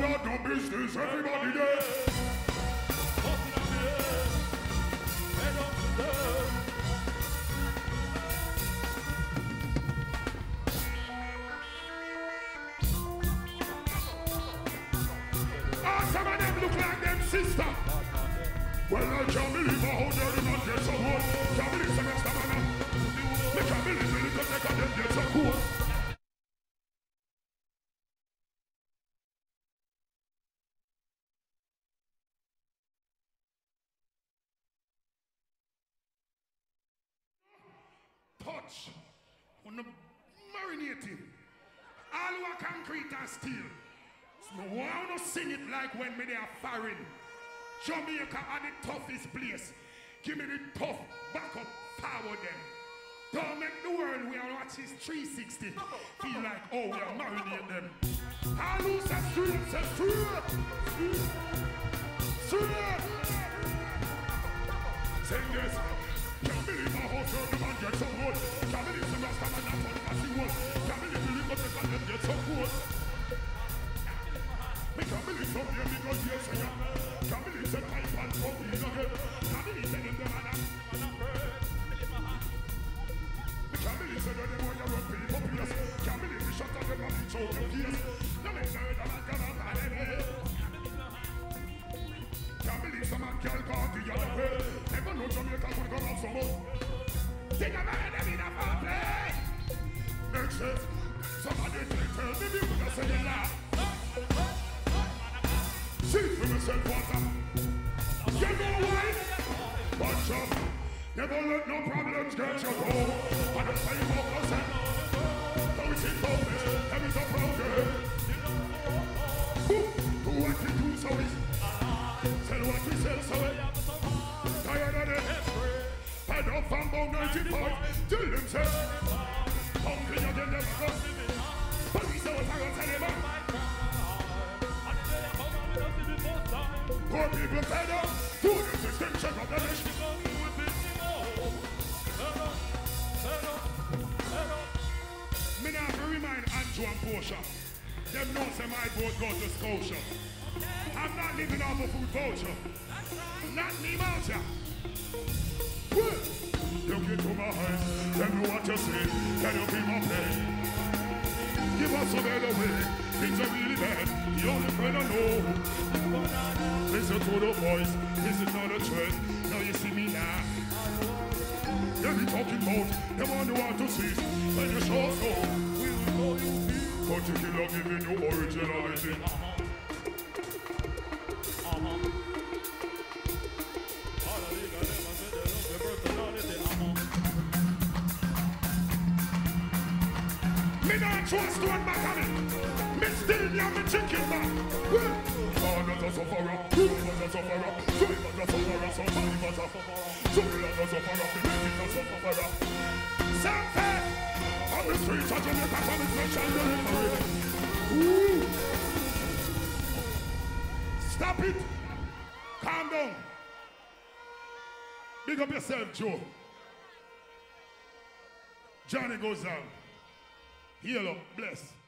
got no business, everybody there. Some of them look like them sister. Well, I can't believe how they did not get so good. Can't believe some extra man. I can't believe the little take them get so cool. Touch on the marinating. All who are concrete and steel. So I want to sing it like when me they are foreign. Jamaica are the toughest place. Give me the tough backup forward them. Don't make the world we are watching 360 feel like, oh, we are marinating them. All who say straight, say straight. Straight. Sing this. Can't believe my whole turn the man get so good. Can't believe the rest of my not on the one. Can't believe the little bit of them get so good. Me can't believe some here because yes I am. Can't believe the pipe and from me again. Can't believe the them man up. Me can't believe the them boy you run pretty popular. Can't believe the shot of them and the choke of gears. No me know that I come up and can't believe some man can't go the other way. Never know Jamaica could come out so much. Think about them in a fun play. Makes sense. Somebody tell me you could have said it loud. See for myself water. You know why? Watch up. Never let no problems get you home. On the same focus and though it's in focus, there is a problem. Do what we do so easy. Sell what we sell so well. Tired of it. Head up from about 95. Till them say hungry again never go. Police don't tell them. Poor people fed up. Food is extension of the nation. Me now have to remind Andrew and Portia. Them know say my boat go to Scotia. I'm not living off a food voucher. Not me, Malta. Look into my eyes. Tell me what you say. Can you be my play? Give us a better way. Things are really bad. The only friend I know. Listen to the voice. This is not a trend. Now you see me now. They be talking about. They want to see. When you show so. Particular giving you originality. Me not trust one back on it. Me still have me chicken back. Oh, not a sufferer. You was a sufferer. So he was a sufferer. So he was a sufferer. So he was a sufferer. He was a sufferer. Something on the streets of Jamaica from his special delivery. Stop it. Calm down. Big up yourself, Joe. Johnny goes down. Heal up, bless.